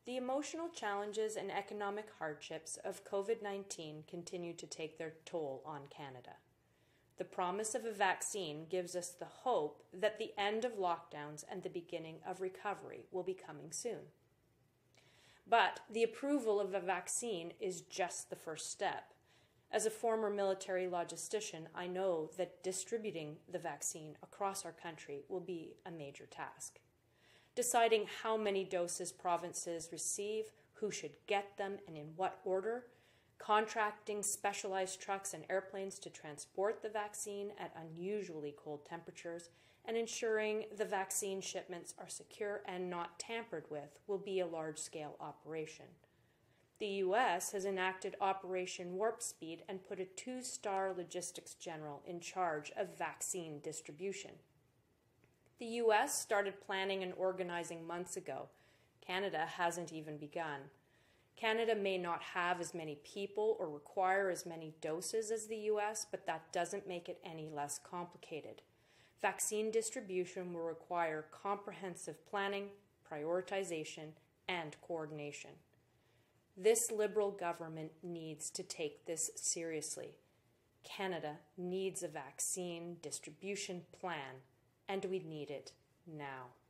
The emotional challenges and economic hardships of COVID-19 continue to take their toll on Canada. The promise of a vaccine gives us the hope that the end of lockdowns and the beginning of recovery will be coming soon. But the approval of a vaccine is just the first step. As a former military logistician, I know that distributing the vaccine across our country will be a major task. Deciding how many doses provinces receive, who should get them, and in what order, contracting specialized trucks and airplanes to transport the vaccine at unusually cold temperatures, and ensuring the vaccine shipments are secure and not tampered with will be a large-scale operation. The U.S. has enacted Operation Warp Speed and put a 2-star logistics general in charge of vaccine distribution. The U.S. started planning and organizing months ago. Canada hasn't even begun. Canada may not have as many people or require as many doses as the U.S., but that doesn't make it any less complicated. Vaccine distribution will require comprehensive planning, prioritization, and coordination. This Liberal government needs to take this seriously. Canada needs a vaccine distribution plan, and we need it now.